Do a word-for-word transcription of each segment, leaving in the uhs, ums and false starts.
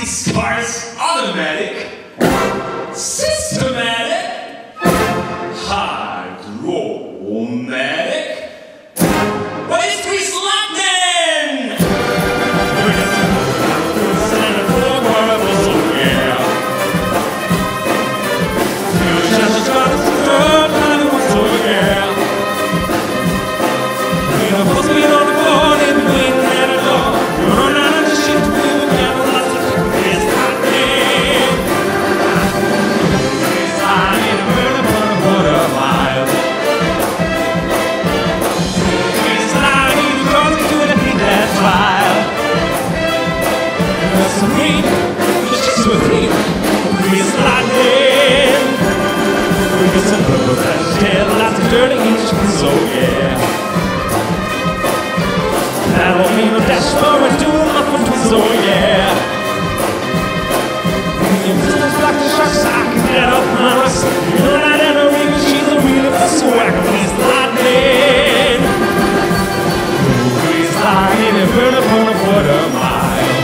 sparse, automatic, systematic, hydromatic. What is Grease Lightning? Supreme, it's just supreme. Grease Lightning. We got some purple fresh tail, lots of dirty inches, so yeah. That won't mean no dash for us doing up for twins, so yeah. Your business like the sharks, I can get up my rust. You know that ain't no reason, she's a real swag. Grease Lightning. Grease Lightning, and burn up on a quarter mile.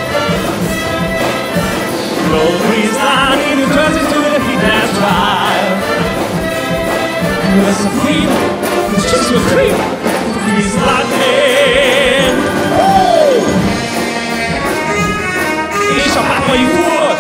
Grease Lightning who turns into the heat that's wild. You're supreme, it's just supreme. Grease Lightning. Woo! Ich hab Bock, you would.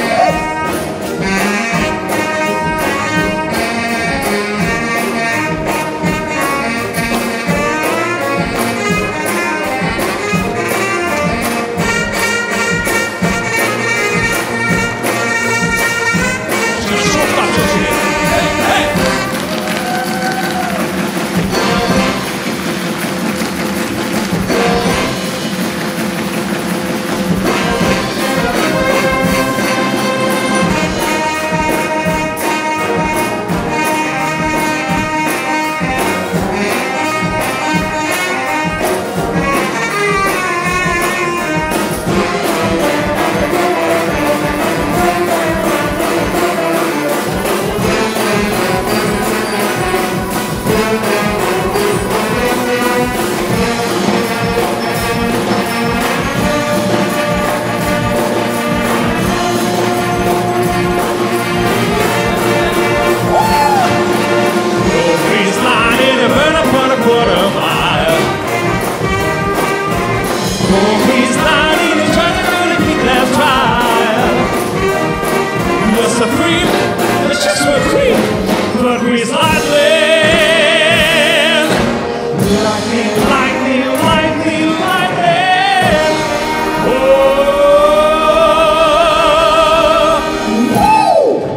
Supreme, it's just supreme, but Grease Lightning. Lightning, lightning, lightning, lightning. Oh, woo!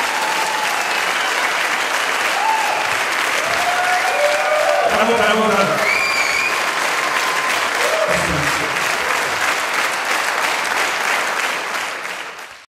Bravo, bravo, bravo.